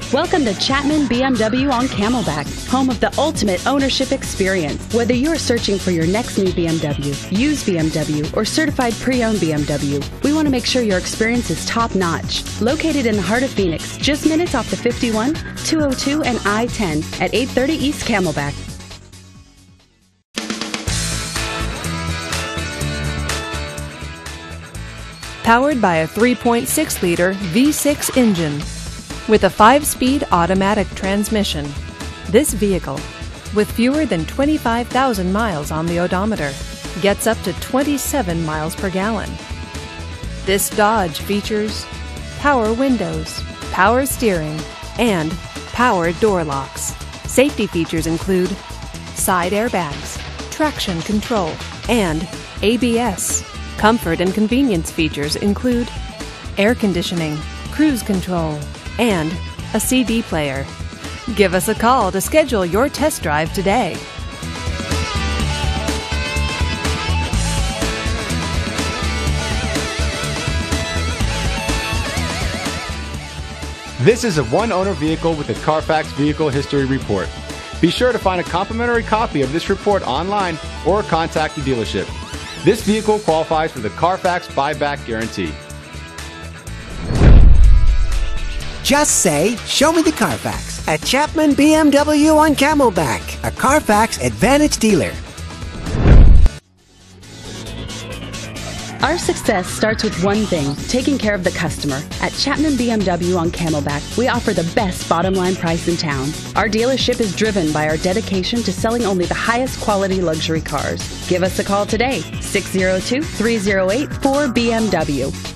Welcome to Chapman BMW on Camelback, home of the ultimate ownership experience. Whether you're searching for your next new BMW, used BMW, or certified pre-owned BMW, we want to make sure your experience is top-notch. Located in the heart of Phoenix, just minutes off the 51, 202, and I-10 at 830 East Camelback. Powered by a 3.6-liter V6 engine with a 5-speed automatic transmission. This vehicle, with fewer than 25,000 miles on the odometer, gets up to 27 miles per gallon. This Dodge features power windows, power steering, and power door locks. Safety features include side airbags, traction control, and ABS. Comfort and convenience features include air conditioning, cruise control, and a CD player. Give us a call to schedule your test drive today. This is a one-owner vehicle with a Carfax Vehicle History Report. Be sure to find a complimentary copy of this report online or contact the dealership. This vehicle qualifies for the Carfax Buyback Guarantee. Just say, "Show me the Carfax" at Chapman BMW on Camelback, a Carfax Advantage dealer. Our success starts with one thing, taking care of the customer. At Chapman BMW on Camelback, we offer the best bottom line price in town. Our dealership is driven by our dedication to selling only the highest quality luxury cars. Give us a call today, 602-308-4BMW.